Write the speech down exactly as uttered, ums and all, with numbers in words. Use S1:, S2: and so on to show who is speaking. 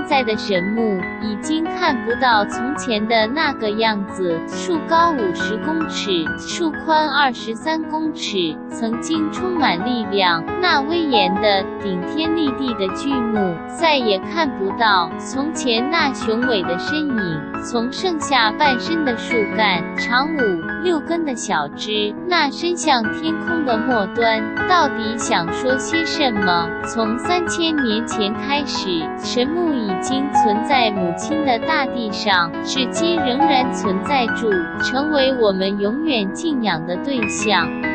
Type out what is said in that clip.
S1: 在的神木已经看不到从前的那个样子，树高五十公尺，树宽二十三公尺，曾经充满力量，那威严的顶天立地的巨木，再也看不到从前那雄伟的身影。从剩下半身的树干，长五六根的小枝，那伸向天空的末端，到底想说些什么？从三千年前开始，神木已经存在母亲的大地上，至今仍然存在住，成为我们永远敬仰的对象。